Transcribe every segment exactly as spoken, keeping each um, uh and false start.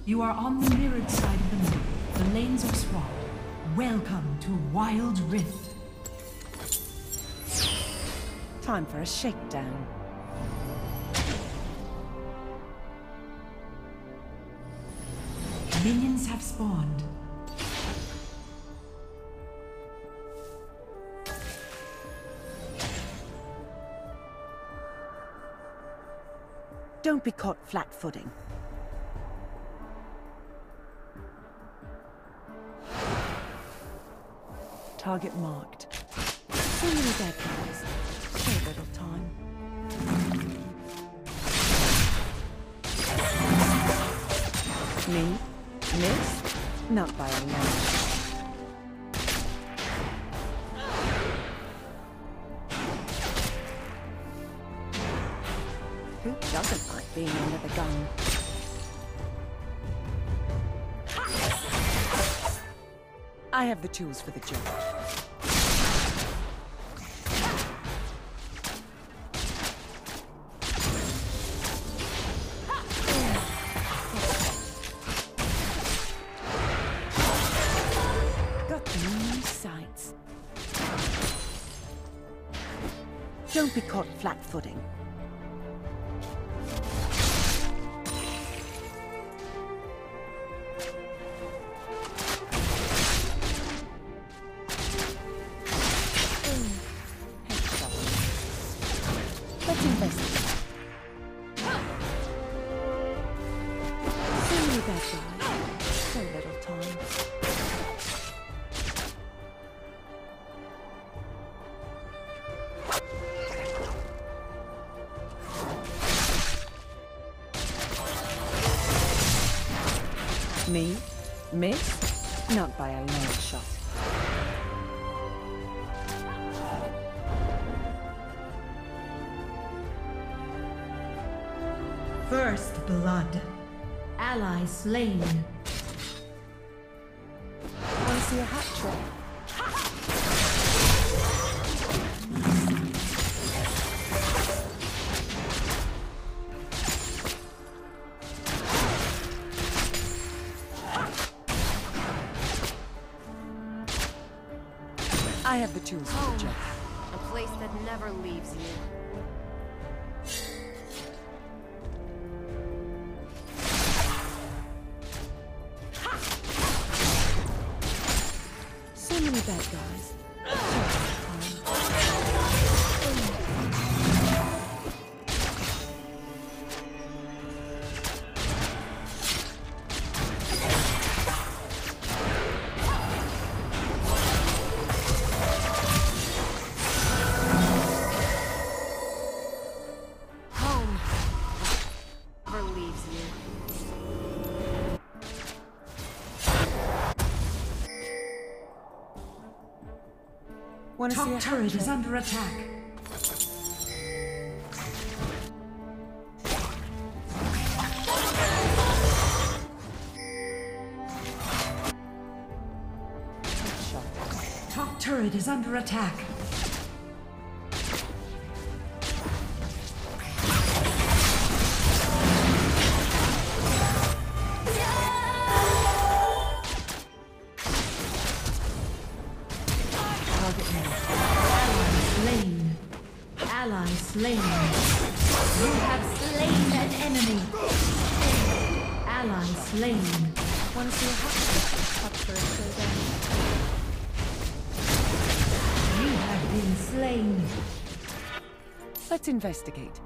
You are on the mirrored side of the map. The lanes are swapped. Welcome to Wild Rift. Time for a shakedown. Minions have spawned. Don't be caught flat-footing. Target marked. So many dead guys. So little time. Me? Miss? Not by a long shot. Who doesn't like being under the gun? I have the tools for the job. Got the new sights. Don't be caught flat-footing. Let's investigate. So many bad guys, so little time. Me? Miss? Not by a long shot. First blood. Ally slain. Want to see a hat trick? I have the tools for the job. A place that never leaves you. So many bad guys. Home never leaves you. Want to see a Top hat turret trick? is under attack. Shot. Top turret is under attack. Ally slain. You have slain an enemy. Ally slain. Want to see a hat trick? Up for a showdown. You have been slain. Let's investigate.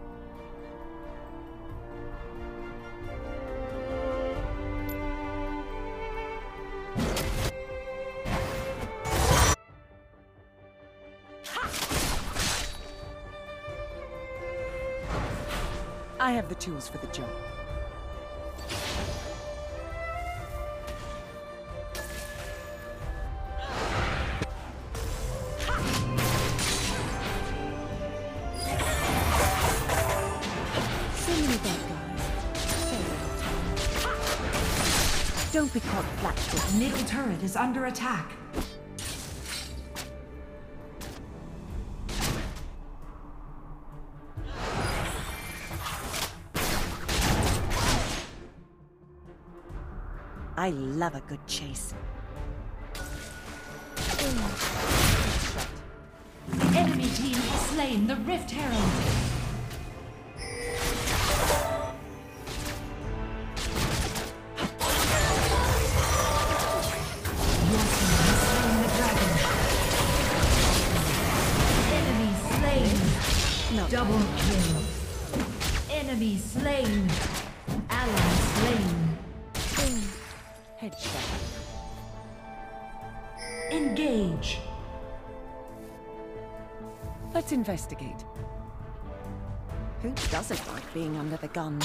I have the tools for the job. So many bad guys. So little time. Don't be caught flat-footed. Middle turret is under attack. I love a good chase. The enemy team has slain the Rift Herald. Your team has slain the dragon. Enemy slain. No. Double kill. Enemy slain. Ally slain. Boom. Headshot. Engage. Let's investigate. Who doesn't like being under the gun?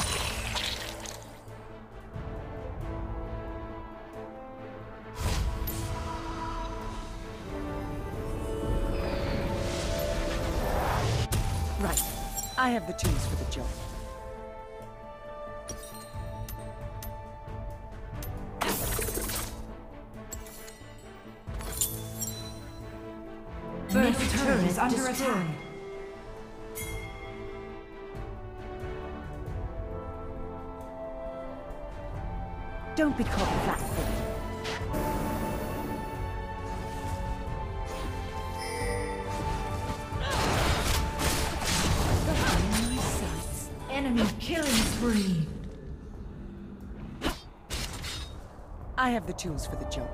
Right. I have the tools for the job. Middle turret is under attack. Don't be caught flat-footed. Behind my sights. Enemy killing spree. I have the tools for the job.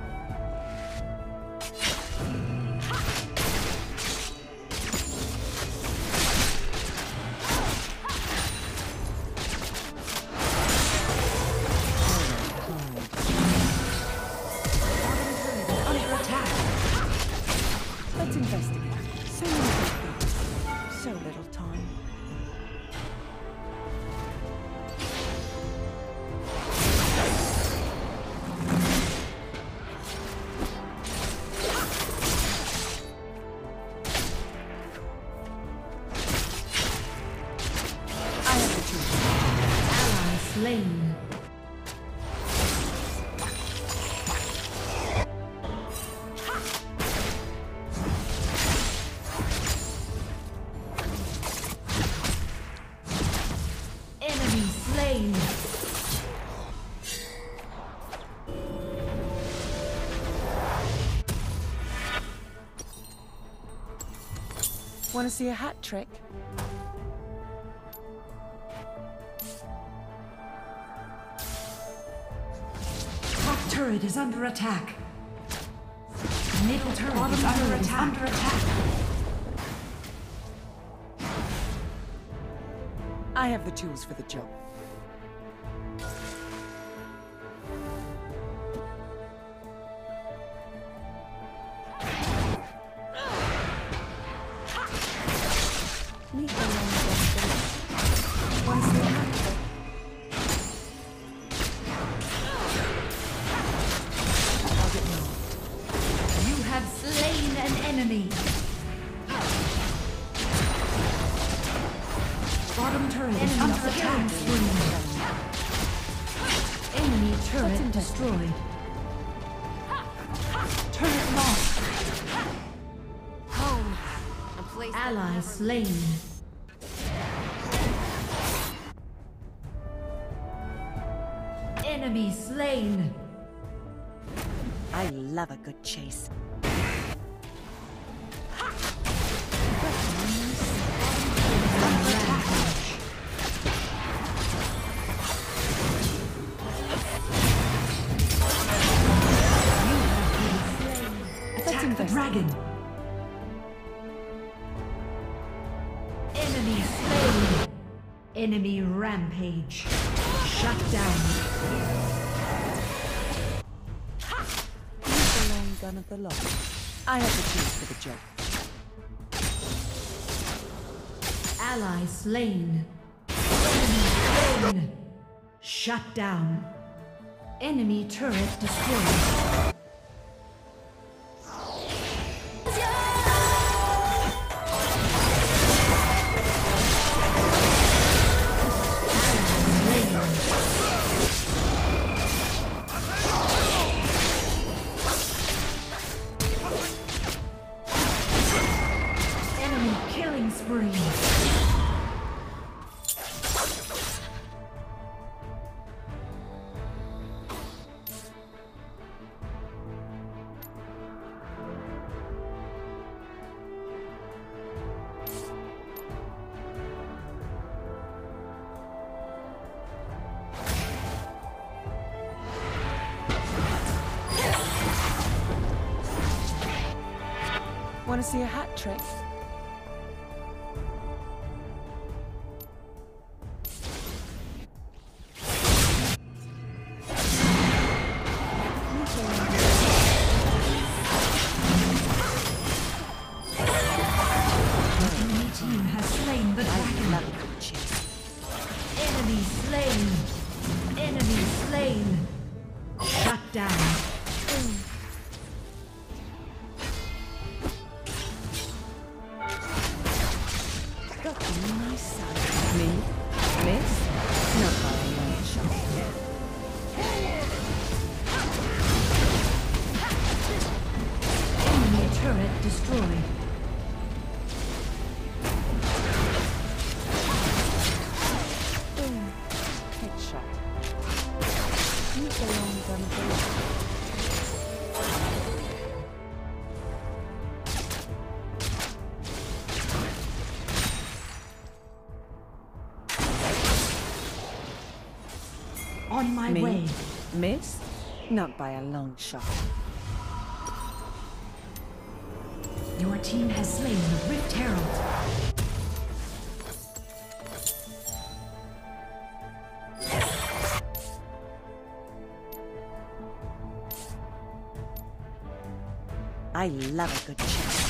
Let's investigate. So many things. So little time. I have the tools. Ally slain. Enemy slain. Want to see a hat trick? Top turret is under attack. Middle turret is under attack. Under attack. I have the tools for the job. Meet the long gun. Want to see a hat trick? Target marked. You have slain an enemy. Bottom turret is under attack. Enemy turret destroyed. Turret lost. Home. A place that Ally never slain. Enemy slain. I love a good chase. Attack the dragon. Enemy slain. Enemy rampage. Shut down. Use the long gun of the law. I have the tools for the job. Ally slain. Enemy slain. Shut down. Enemy turret destroyed. Enemy killing spree. Want to see a hat trick? Enemy slain! Enemy slain! Shut down! Got a nice side. Me? Miss? Not by a long shot. Enemy turret destroyed. On my Me? way. Miss? Not by a long shot. Your team has slain the Rift Herald. I love a good chase.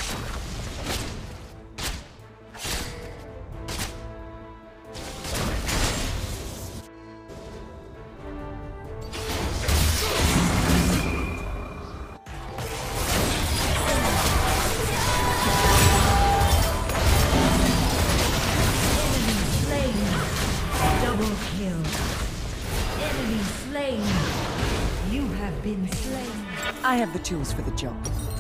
I have the tools for the job.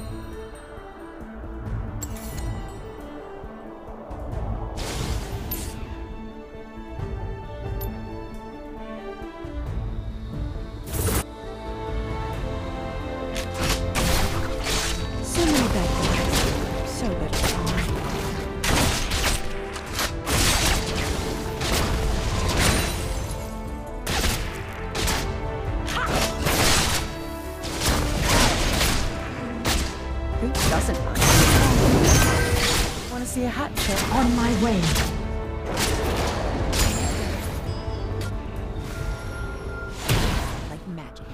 So many bad guys. So little time. Who doesn't mind? Want to see a hat trick? On my way. Like magic.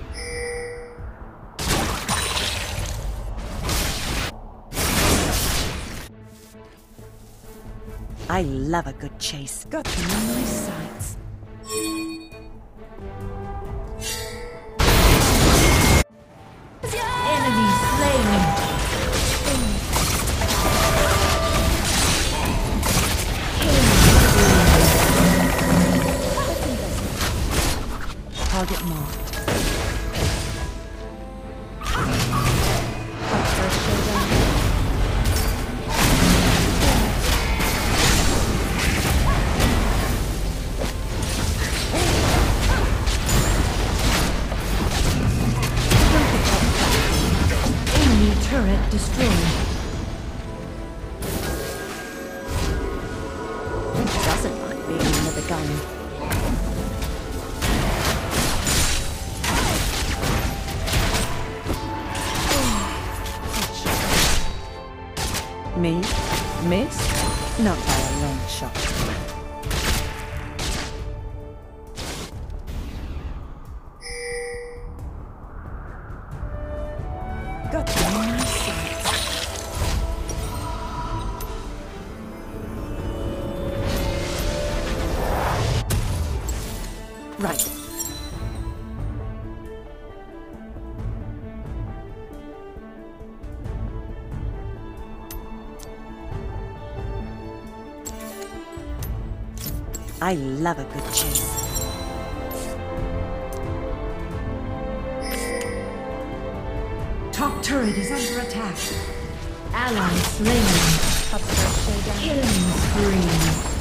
I love a good chase. Got them in my sights. Enemy slain. Target marked. Up for a showdown. Enemy turret destroyed. Who doesn't like being under the gun? Me? Miss? Not by a long shot. Got them in my sights. Right. I love a good chase. Top turret is under attack. Ally slain. Up for a showdown. Killing spree.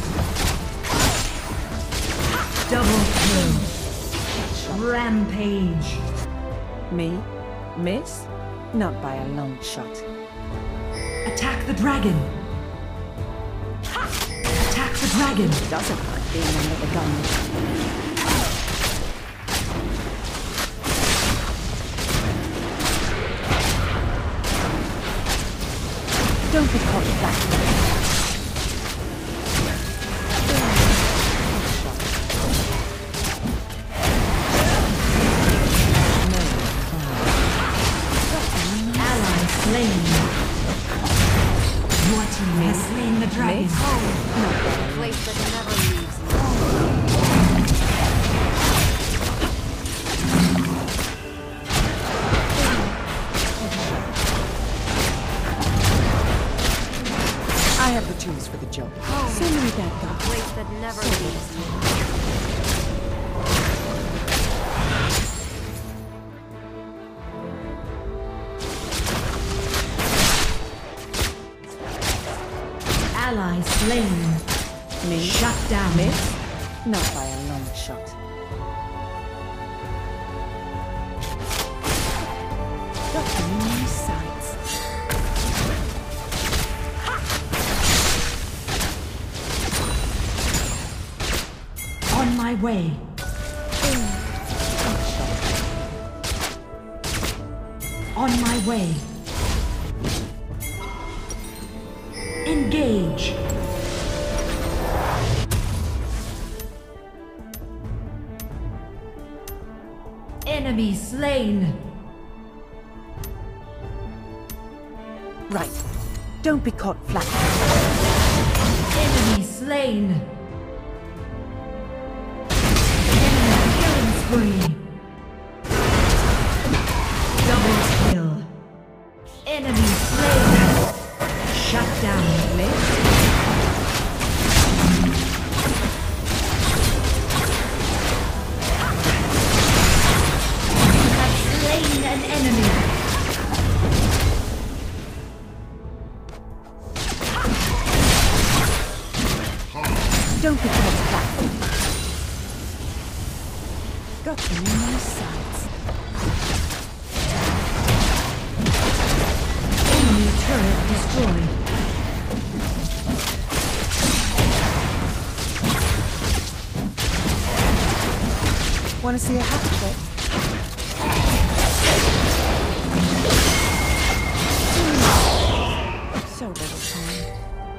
Double kill. Rampage. Me? Miss? Not by a long shot. Attack the dragon. Attack the dragon. Doesn't like being under the gun. Don't job. Home. So many bad A guys. place that never leaves you. Ally slain. Me? Shut down. Miss? Not by a long shot. Got them in my sights. On my way. On my way. Engage. Enemy slain. Right. Don't be caught flat. Enemy slain. Enemy killing spree. Double kill. Enemy slain. Shut down. Miss? You have slain an enemy. Don't be caught flat. Got them in my sights. Enemy turret destroyed. Want to see a hat trick? So little time.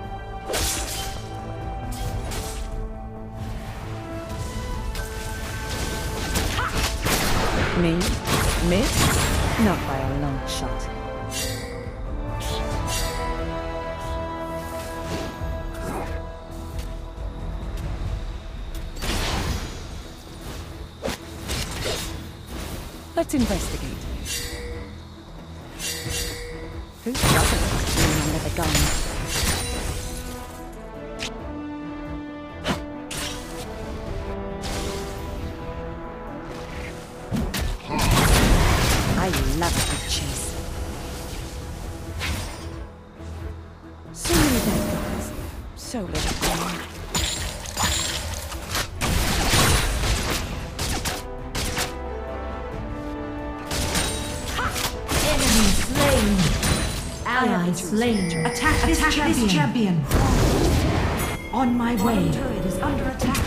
Me? Miss? Not by a long shot. Let's investigate. Who's doesn't under the gun? I love a good chase. So many bad guys. So little time. Enemy slain. Ally slain. Attack this Attack champion. This champion. On my way. Turret is under attack.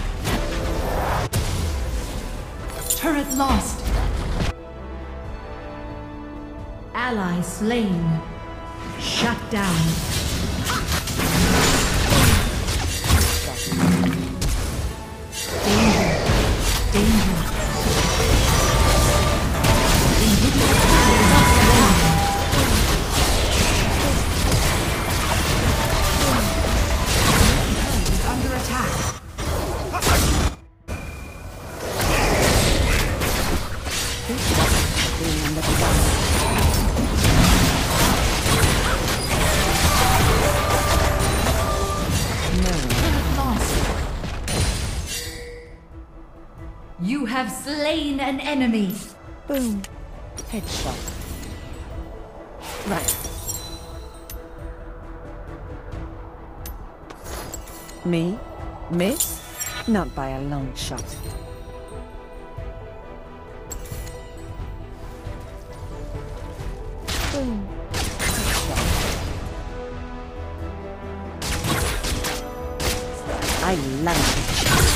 Turret lost. Ally slain. Shut down. Danger. Danger. Is under attack. Being under the gun. You have slain an enemy. Boom. Headshot. Right. Me? Miss? Not by a long shot. Boom. Headshot. I love it.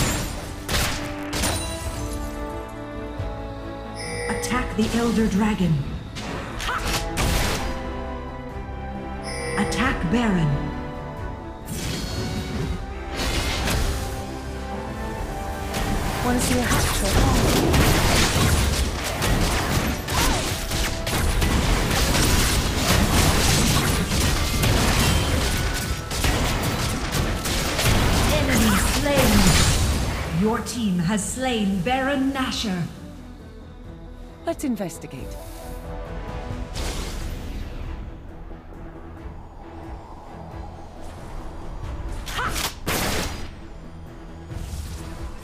Attack the Elder Dragon. Attack Baron. Want to see a hat trick? Enemy slain. Your team has slain Baron Nashor. Let's investigate.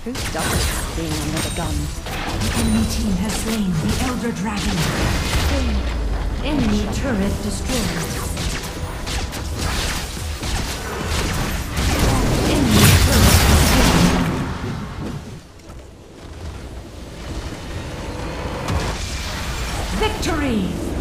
Who doesn't being under the gun? The enemy team has slain the Elder Dragon. Enemy turret destroyed. Enemy turret destroyed. Victory!